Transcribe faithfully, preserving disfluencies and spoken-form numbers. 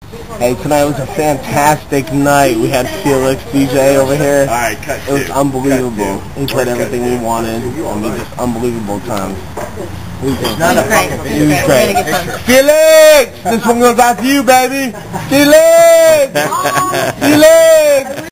Hey, tonight was a fantastic night. We had Felix D J over here. All right, cut It was two. unbelievable. Cut He played everything we wanted. I mean, just unbelievable times. It's not a great. fucking It was Great. great. Felix! This one goes out to you, baby. Felix! Felix!